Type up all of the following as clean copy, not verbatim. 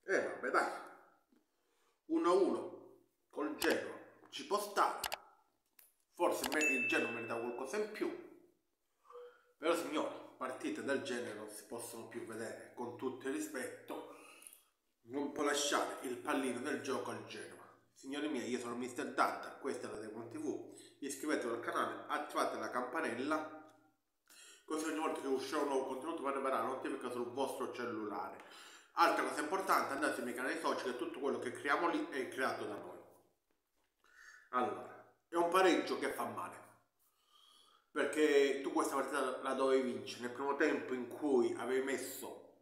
Vabbè dai, 1-1 col Genoa ci può stare, forse il Genoa merita qualcosa in più, però signori, partite del genere non si possono più vedere, con tutto il rispetto, non può lasciare il pallino del gioco al Genoa. Signori miei, io sono Mr. Danta, questa è la Demon TV, iscrivetevi al canale, attivate la campanella, così ogni volta che uscirà un nuovo contenuto vi arriverà la notifica sul vostro cellulare. Altra cosa importante, andate sui miei canali social, che tutto quello che creiamo lì è creato da noi. Allora, è un pareggio che fa male, perché tu questa partita la dovevi vincere nel primo tempo in cui avevi messo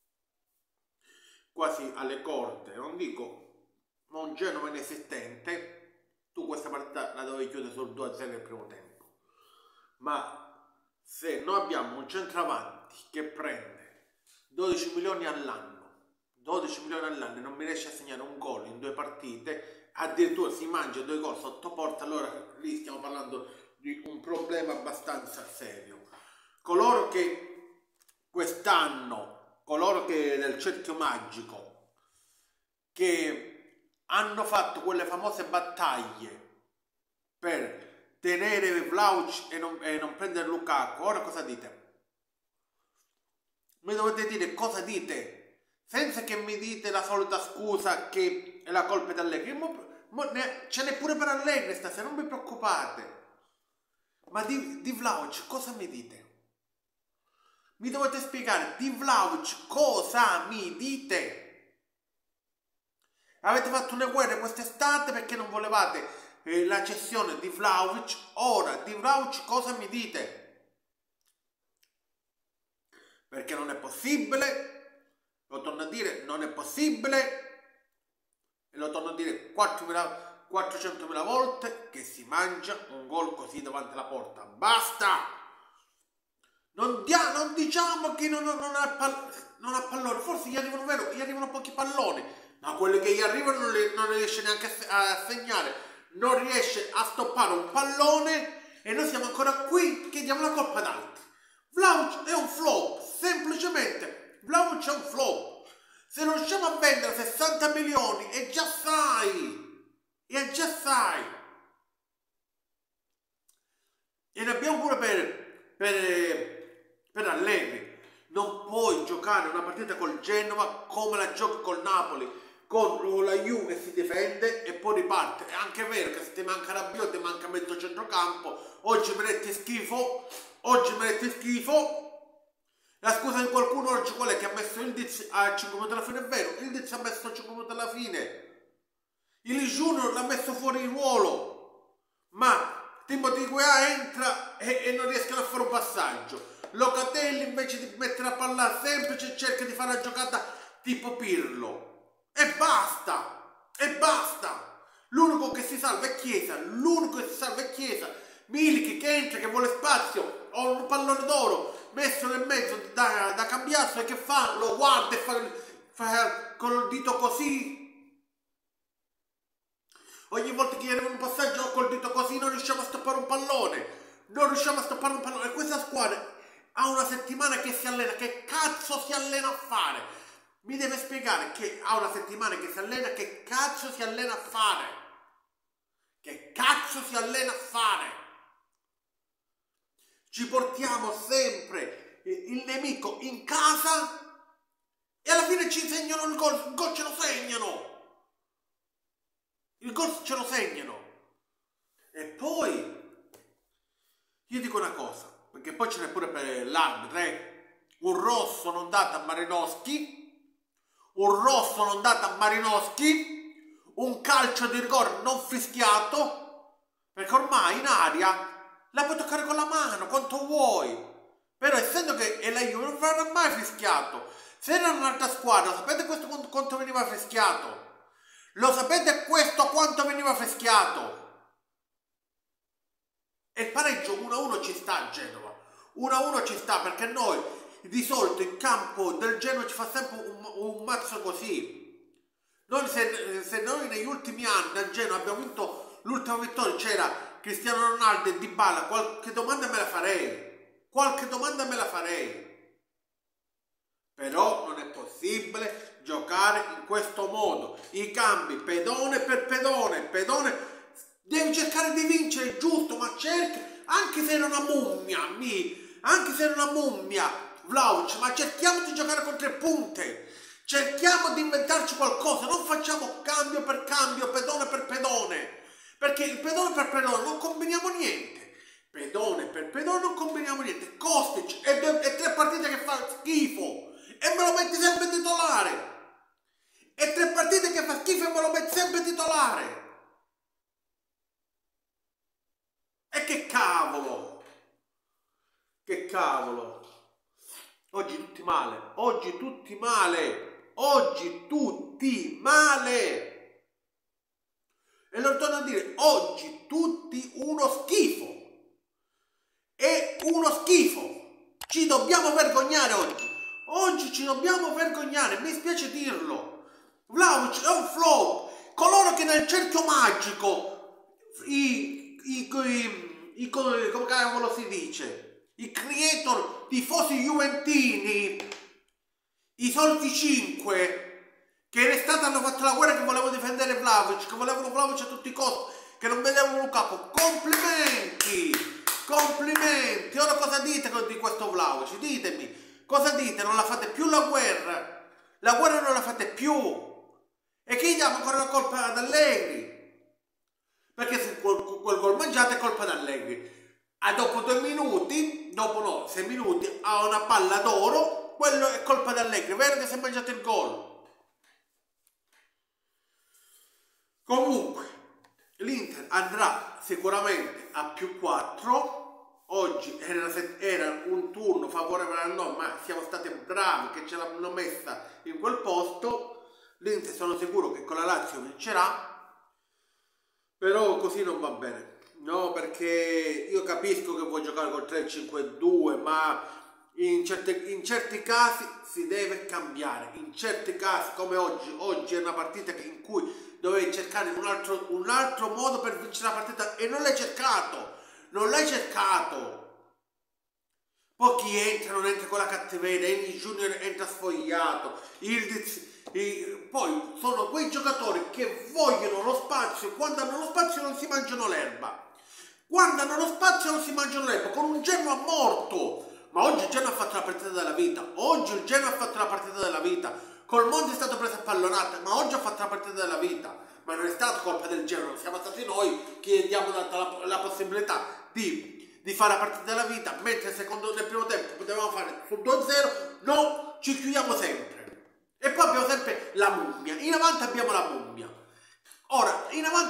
quasi alle corde, non dico un Genova inesistente, tu questa partita la dovevi chiudere sul 2-0 nel primo tempo. Ma se noi abbiamo un centravanti che prende 12 milioni all'anno, 12 milioni all'anno e non mi riesce a segnare un gol in 2 partite, addirittura si mangia 2 gol sotto porta, allora lì stiamo parlando di un problema abbastanza serio. Coloro che quest'anno, coloro che nel cerchio magico, che hanno fatto quelle famose battaglie per tenere Vlahovic e non prendere Lukaku, ora cosa dite? Mi dovete dire cosa dite, senza che mi dite la solita scusa che è la colpa di Allegri. Ce n'è pure per Allegri stasera, non vi preoccupate. Ma di Vlahovic cosa mi dite? Mi dovete spiegare di Vlahovic cosa mi dite? Avete fatto una guerra quest'estate perché non volevate la cessione di Vlahovic. Ora di Vlahovic cosa mi dite? Perché non è possibile, lo torno a dire, non è possibile, e lo torno a dire 400.000 volte, che si mangia un gol così davanti alla porta. Basta! Non diciamo che non ha pallone, forse gli arrivano pochi palloni, ma quelli che gli arrivano non riesce neanche a segnare, non riesce a stoppare un pallone e noi siamo ancora qui che diamo la colpa ad altri. Vlahovic è un flop, semplicemente Vlahovic è un flop. Se non riusciamo a vendere 60 milioni e già sai, e ne abbiamo pure per Allegri. Non puoi giocare una partita col Genova come la giochi col Napoli, con la Juve che si difende e poi riparte. È anche vero che se ti manca Rabiot, ti manca mezzo centrocampo, oggi metti schifo. La scusa di qualcuno oggi qual è? Che ha messo il Diz a 5 minuti alla fine, è vero, il Diz ha messo 5 minuti alla fine, il Junior l'ha messo fuori ruolo, ma Timothy Weah entra e non riescono a fare un passaggio. Locatelli invece di mettere la palla semplice cerca di fare la giocata tipo Pirlo. E basta! L'unico che si salva è Chiesa, Milik che entra, che vuole spazio, ho un pallone d'oro messo nel mezzo da Cambiasso, e che fa? Lo guarda e fa con il dito così. Ogni volta che gli arriva un passaggio col dito così non riusciamo a stoppare un pallone. E questa squadra ha una settimana che si allena. Che cazzo si allena a fare? Mi deve spiegare che ha una settimana che si allena. Che cazzo si allena a fare? Ci portiamo sempre il nemico in casa e alla fine ci segnano il gol. Il gol ce lo segnano. E poi io dico una cosa, perché poi ce n'è pure per l'arbitro, un rosso non dato a Marinowski, un calcio di rigore non fischiato, perché ormai in aria la puoi toccare con la mano quanto vuoi, però essendo che è la Juve non verrà mai fischiato. Se era un'altra squadra, sapete questo quanto veniva fischiato? Lo sapete questo quanto veniva fischiato? E il pareggio 1-1 ci sta a Genova. 1-1 ci sta, perché noi di solito il campo del Genova ci fa sempre un mazzo così. Se noi negli ultimi anni a Genova abbiamo vinto l'ultima vittoria, c'era Cristiano Ronaldo e Dybala, qualche domanda me la farei. Però non è possibile giocare in questo modo. I cambi pedone per pedone, devi cercare di vincere, giusto, ma cerca, anche se era una mummia, Vlahovic, ma cerchiamo di giocare con 3 punte. Cerchiamo di inventarci qualcosa, non facciamo cambio per cambio, pedone per pedone, perché il pedone per pedone non combiniamo niente. Pedone per pedone non combiniamo niente. Kostic e 3 partite che fa schifo e me lo metti sempre titolare. E 3 partite che fa schifo e me lo metti sempre titolare. E che cavolo! Che cavolo! Oggi tutti male, oggi tutti male, oggi tutti male. E lo torno a dire, oggi tutti uno schifo. È uno schifo. Ci dobbiamo vergognare oggi. Oggi ci dobbiamo vergognare, mi spiace dirlo. Vlahovic è un flop. Coloro che nel cerchio magico, come cavolo si dice? I creator tifosi juventini, i soliti 5 che in estate hanno fatto la guerra, che volevano difendere Vlahovic, che volevano Vlahovic a tutti i costi, che non vedevano Lukaku. Complimenti. Ora cosa dite di questo Vlahovic? Ditemi, cosa dite? Non la fate più la guerra non la fate più, e che gli diamo ancora la colpa ad Allegri, perché se quel gol mangiato è colpa di Allegri. Dopo 6 minuti ha una palla d'oro, quello è colpa di Allegri, vero che si è mangiato il gol. Comunque l'Inter andrà sicuramente a più 4. Oggi era un turno favorevole a noi, ma siamo stati bravi che ce l'hanno messa in quel posto. L'Inter sono sicuro che con la Lazio vincerà, però così non va bene. No, perché io capisco che vuoi giocare col 3-5-2, ma in certi casi si deve cambiare. In certi casi, come oggi è una partita in cui dovevi cercare un altro modo per vincere la partita e non l'hai cercato. Poi chi entra non entra con la cattiveria, il Junior entra sfogliato, poi sono quei giocatori che vogliono lo spazio, quando hanno lo spazio non si mangiano l'erba. Con un Genoa morto. Ma oggi il Genoa ha fatto la partita della vita. Col Monza è stato preso a pallonate, ma oggi ha fatto la partita della vita. Ma non è stata colpa del Genoa, siamo stati noi che gli abbiamo dato la possibilità di fare la partita della vita, mentre nel primo tempo potevamo fare sul 2-0, no, ci chiudiamo sempre. E poi abbiamo sempre la mummia, in avanti abbiamo la mummia. Ora,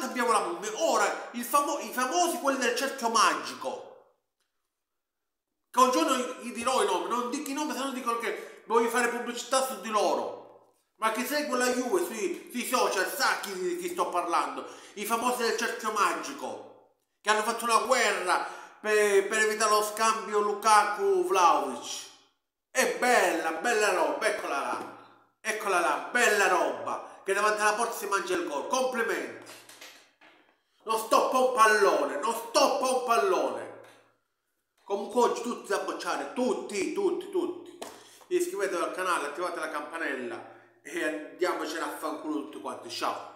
i famosi quelli del cerchio magico, che un giorno gli dirò i nomi, non dico i nomi, se non dicono che voglio fare pubblicità su di loro. Ma chi segue la Juve sui social sa chi sto parlando. I famosi del cerchio magico, che hanno fatto una guerra per evitare lo scambio Lukaku-Vlahovic. È bella roba, eccola là, bella roba, che davanti alla porta si mangia il gol. Complimenti. Non stoppa un pallone. Comunque oggi tutti da bocciare, tutti. Iscrivetevi al canale, attivate la campanella e andiamocene a fanculo tutti quanti. Ciao.